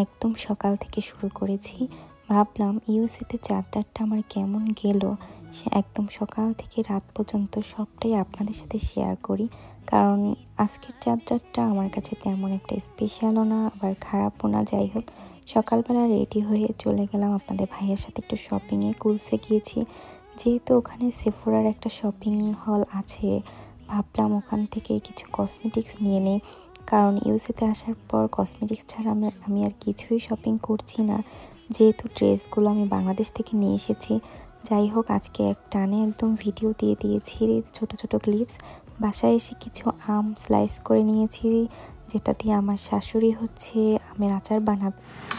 একদম সকাল থেকে শুরু করেছি। ভাবলাম ইউএসএতে যাত্রাটা আমার কেমন গেল সে একদম সকাল থেকে রাত পর্যন্ত সবটাই আপনাদের সাথে শেয়ার করি। কারণ আজকের যাত্রাটা আমার কাছে তেমন একটা স্পেশালও না, আবার খারাপও না। যাই হোক, সকালবেলা রেডি হয়ে চলে গেলাম আপনাদের ভাইয়ের সাথে একটু শপিংয়ে। কুলসে গিয়েছি, যেহেতু ওখানে সেফোরার একটা শপিং হল আছে, ভাবলাম ওখান থেকে কিছু কসমেটিক্স নিয়ে নিই। কারণ ইউএসএতে আসার পর কসমেটিক্স ছাড়া আমি আর কিছুই শপিং করছি না, যেহেতু ড্রেসগুলো আমি বাংলাদেশ থেকে নিয়ে এসেছি। যাই হোক, আজকে এক টানে একদম ভিডিও দিয়ে দিয়েছি, ছোট ছোট ক্লিপস। বাসায় এসে কিছু আম স্লাইস করে নিয়েছি, যেটা দিয়ে আমার শাশুড়ি হচ্ছে আমের আচার বানাবে।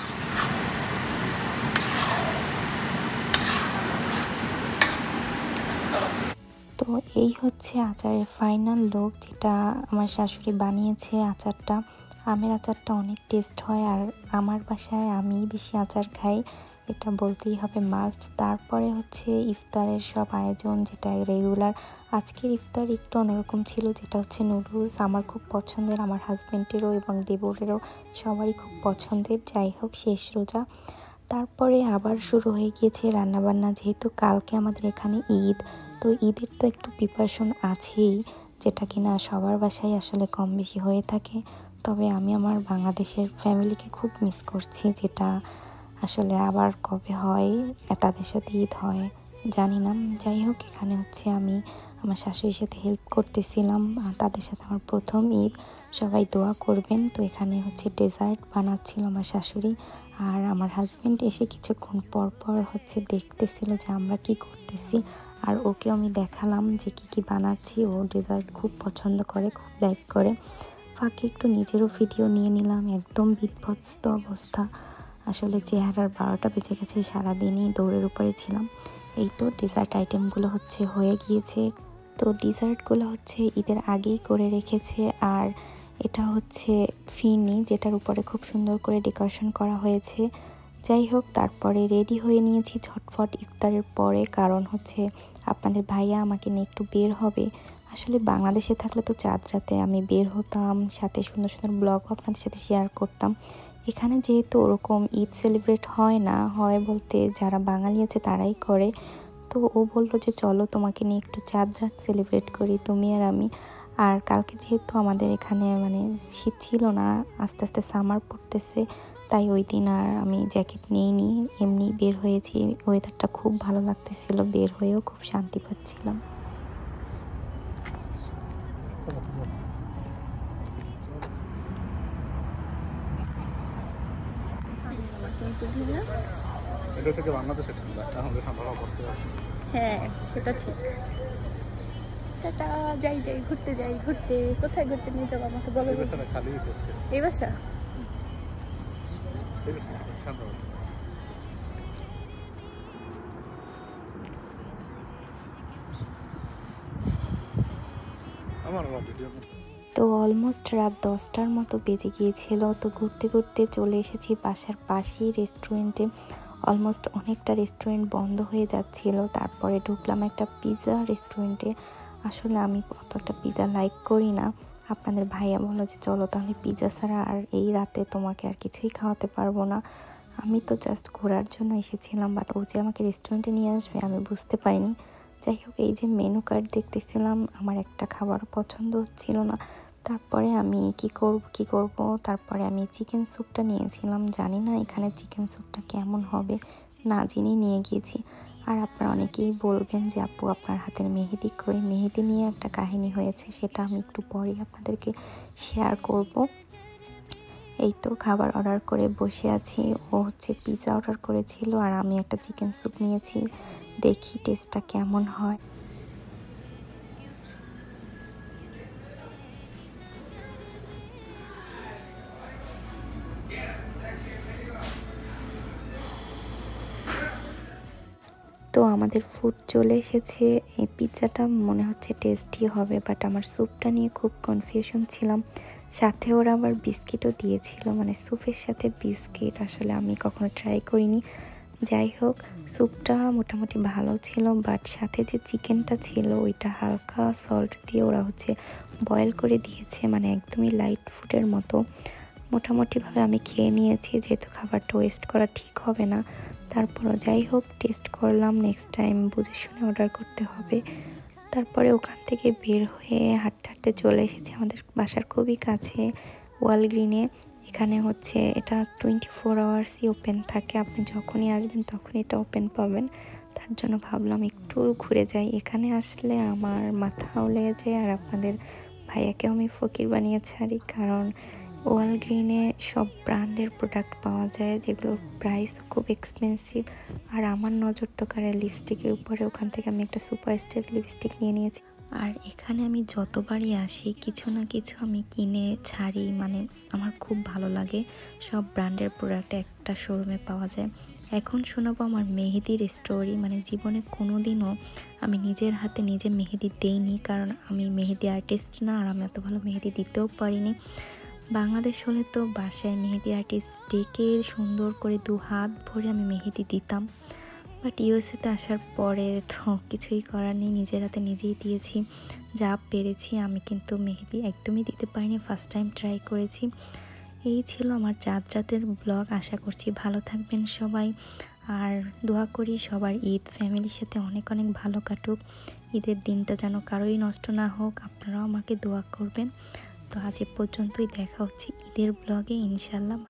তো এই হচ্ছে আচারের ফাইনাল লুক, যেটা আমার শাশুড়ি বানিয়েছে। আচারটা, আমের আচারটা অনেক টেস্ট হয়, আর আমার বাসায় আমি বেশি আচার খাই, এটা বলতেই হবে মাস্ট। তারপরে হচ্ছে ইফতারের সব আয়োজন, যেটা রেগুলার। আজকের ইফতার একটু অন্যরকম ছিল, যেটা হচ্ছে নুডলস। আমার খুব পছন্দের, আমার হাজব্যান্ডেরও এবং দেবরেরও, সবারই খুব পছন্দের। যাই হোক, শেষ রোজা। তারপরে আবার শুরু হয়ে গিয়েছে রান্নাবান্না, যেহেতু কালকে আমাদের এখানে ঈদ। তো ঈদের তো একটু প্রিপারেশন আছেই, যেটা কিনা সবার বাসায় আসলে কম বেশি হয়ে থাকে। তবে আমি আমার বাংলাদেশের ফ্যামিলিকে খুব মিস করছি, যেটা আসলে আবার কবে হয় তাদের সাথে ঈদ হয় জানি না। যাই হোক, এখানে হচ্ছে আমি আমার শাশুড়ির সাথে হেল্প করতেছিলাম, আর তাদের সাথে আমার প্রথম ঈদ। সবাই দোয়া করবেন। তো এখানে হচ্ছে ডেজার্ট বানাচ্ছিল আমার শাশুড়ি, আর আমার হাজব্যান্ড এসে কিছুক্ষণ পর পর হচ্ছে দেখতেছিল যে আমরা কি করতেছি, আর ওকে আমি দেখালাম যে কি বানাচ্ছি। ও ডেজার্ট খুব পছন্দ করে, খুব লাইক করে। ফাঁকে একটু নিজেরও ভিডিও নিয়ে নিলাম। একদম বিধ্বস্ত অবস্থা, আসলে চেহারার 12টা বেজে গেছে, সারাদিনই দৌড়ের উপরে ছিলাম। এই তো ডেজার্ট আইটেমগুলো হচ্ছে হয়ে গিয়েছে। তো ডেজার্টগুলো হচ্ছে ঈদের আগেই করে রেখেছে, আর এটা হচ্ছে ফিরনি, যেটার উপরে খুব সুন্দর করে ডেকোরেশন করা হয়েছে। যাই হোক, তারপরে রেডি হয়ে নিয়েছি ঝটফট ইফতারের পরে, কারণ হচ্ছে আপনাদের ভাইয়া আমাকে নিয়ে একটু বের হবে। আসলে বাংলাদেশে থাকলে তো চাঁদ রাতে আমি বের হতাম, সাথে সুন্দর সুন্দর ব্লগও আপনাদের সাথে শেয়ার করতাম। এখানে যেহেতু ওরকম ঈদ সেলিব্রেট হয় না, হয় বলতে যারা বাঙালি আছে তারাই করে। তো ও বললো যে চলো তোমাকে নিয়ে একটু চাঁদ রাত সেলিব্রেট করি, তুমি আর আমি। আর কালকে যেহেতু আমাদের এখানে মানে শীত ছিল না, আস্তে আস্তে সামার পড়তেছে, তাই ওই দিন আর আমি জ্যাকেট নিইনি, এমনি বের হয়েছি। ওয়েদারটা খুব ভালো লাগতেছিল, বের হয়েও খুব শান্তি পাচ্ছিলাম। এটা থেকে বাংলাদেশে ঠান্ডা, আমাদের ঠান্ডা পড়তে আছে। হ্যাঁ, সেটা ঠিক। টাটা, যাই ঘুরতে যাই। ঘুরতে কোথায় ঘুরতে নিয়ে যাবো আমাকে বলো। এই বাসাটা খালি হচ্ছে, এই বাসা এই বাসা ঠান্ডা। আমার ভিডিও তো অলমোস্ট রাত 10টার মতো বেজে গিয়েছিল। তো ঘুরতে ঘুরতে চলে এসেছি বাসার পাশেই রেস্টুরেন্টে। অলমোস্ট অনেকটা রেস্টুরেন্ট বন্ধ হয়ে যাচ্ছিল। তারপরে ঢুকলাম একটা পিৎজা রেস্টুরেন্টে। আসলে আমি অত একটা পিৎজা লাইক করি না। আপনাদের ভাইয়া বললো যে চলো তাহলে পিৎজা ছাড়া আর এই রাতে তোমাকে আর কিছুই খাওয়াতে পারবো না। আমি তো জাস্ট ঘোরার জন্য এসেছিলাম, বাট ও যে আমাকে রেস্টুরেন্টে নিয়ে আসবে আমি বুঝতে পারিনি। যাই হোক, এই যে মেনু কার্ড দেখতেছিলাম, আমার একটা খাবার পছন্দ হচ্ছিল না। তারপরে আমি কি করব, তারপরে আমি চিকেন স্যুপটা নিয়েছিলাম। জানি না এখানে চিকেন স্যুপটা কেমন হবে, না জেনেই নিয়ে গিয়েছি। আর আপনারা অনেকেই বলবেন যে আপু আপনার হাতের মেহেদি কই। মেহেদি নিয়ে একটা কাহিনী হয়েছে, সেটা আমি একটু পরেই আপনাদেরকে শেয়ার করব। এই তো খাবার অর্ডার করে বসে আছি। ও হচ্ছে পিৎজা অর্ডার করেছিল, আর আমি একটা চিকেন স্যুপ নিয়েছি। দেখি টেস্টটা কেমন হয়। তো আমাদের ফুড চলে এসেছে। এই পিৎজাটা মনে হচ্ছে টেস্টি হবে, বাট আমার স্যুপটা নিয়ে খুব কনফিউশন ছিলাম। সাথে ওরা আবার বিস্কিটও দিয়েছিল, মানে স্যুপের সাথে বিস্কিট, আসলে আমি কখনো ট্রাই করিনি। যাই হোক, স্যুপটা মোটামুটি ভালো ছিল, বাট সাথে যে চিকেনটা ছিল ওইটা হালকা সল্ট দিয়ে ওরা হচ্ছে বয়েল করে দিয়েছে, মানে একদমই লাইট ফুডের মতো। মোটামুটিভাবে আমি খেয়ে নিয়েছি, যেহেতু খাবারটা ওয়েস্ট করা ঠিক হবে না। তারপরও যাই হোক টেস্ট করলাম, নেক্সট টাইম বুঝে শুনে অর্ডার করতে হবে। তারপরে ওখান থেকে বের হয়ে হাঁটতে হাঁটতে চলে এসেছি আমাদের বাসার খুবই কাছে ওয়ালগ্রিনে। এখানে হচ্ছে এটা 24 আওয়ার্সই ওপেন থাকে, আপনি যখনই আসবেন তখনই এটা ওপেন পাবেন। তার জন্য ভাবলাম একটু ঘুরে যাই। এখানে আসলে আমার মাথা লেগে যায়, আর আপনাদের ভাইয়াকেও আমি ফকির বানিয়ে ছাড়ি, কারণ ওয়ালগ্রিনে সব ব্র্যান্ডের প্রোডাক্ট পাওয়া যায় যেগুলোর প্রাইস খুব এক্সপেন্সিভ। আর আমার নজর তো কারে লিপস্টিকের উপরে, ওখান থেকে আমি একটা সুপারস্টার লিপস্টিক নিয়ে নিয়েছি। আর এখানে আমি যতবারই আসি কিছু না কিছু আমি কিনে ছাড়ি, মানে আমার খুব ভালো লাগে। সব ব্র্যান্ডের প্রোডাক্ট একটা শোরুমে পাওয়া যায়। এখন শোনাবো আমার মেহেদির স্টোরি। মানে জীবনে কোনো দিনও আমি নিজের হাতে নিজে মেহেদি দেইনি, কারণ আমি মেহেদি আর্টিস্ট না, আর আমি এত ভালো মেহেদি দিতেও পারিনি। বাংলাদেশ হলে তো বাসায় মেহেদি আর্টিস্ট ডেকে সুন্দর করে 2 হাত ভরে আমি মেহেদি দিতাম। বাট ইউএসএতে আসার পরে তো কিছুই করার নেই, নিজের হাতে নিজেই দিয়েছি যা পেরেছি। আমি কিন্তু মেহেদি একদমই দিতে পারিনি, ফার্স্ট টাইম ট্রাই করেছি। এই ছিল আমার চাঁদ রাতের ব্লগ। আশা করছি ভালো থাকবেন সবাই, আর দোয়া করি সবার ঈদ ফ্যামিলির সাথে অনেক অনেক ভালো কাটুক। ঈদের দিনটা যেন কারোই নষ্ট না হোক, আপনারাও আমাকে দোয়া করবেন। তো আজ এ পর্যন্তই, দেখা হচ্ছে ঈদের ব্লগে ইনশাল্লাহ।